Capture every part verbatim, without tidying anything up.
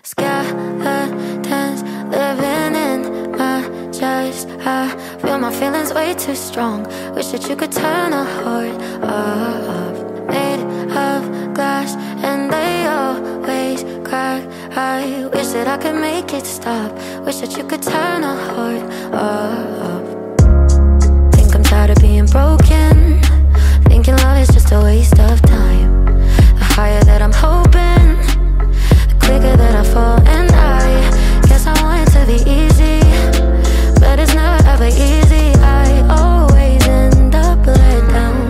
Skeletons living in my chest. I feel my feelings way too strong. Wish that you could turn a heart off. Made of glass and they always crack. I wish that I could make it stop. Wish that you could turn a heart off. Think I'm tired of being broken. Thinking love is just a waste of time. The higher that I'm hoping, the quicker that I fall. And I guess I want it to be easy, but it's never ever easy. I always end up let down.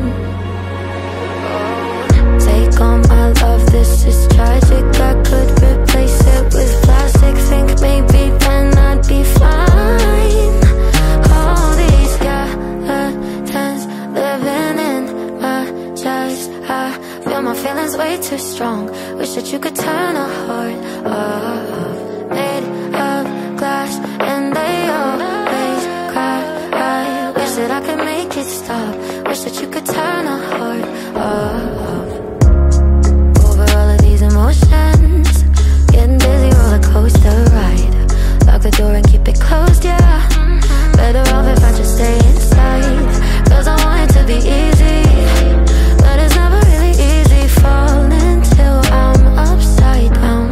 Take all my love, this is tragic. I could replace it with plastic. Think maybe then I'd be fine. All these skeletons living in my chest. I feel my feelings way too strong. Wish that you could turn a heart off. Made of glass and they always crack. I wish that I could make it stop. Wish that you could turn a heart off. Over all of these emotions, getting dizzy, roller coaster ride. Lock the door and keep it closed, yeah. Better off if I just stay inside, cause I want it to be easy, but it's never really easy. Falling till I'm upside down.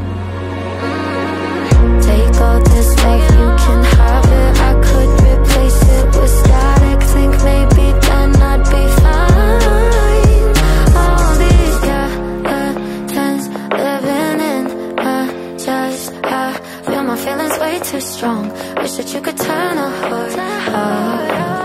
Take all this life, you can have it. I could replace it with static. Think maybe then I'd be fine. All these skeletons living in my chest. I feel my feelings way too strong. Wish that you could turn a heart off.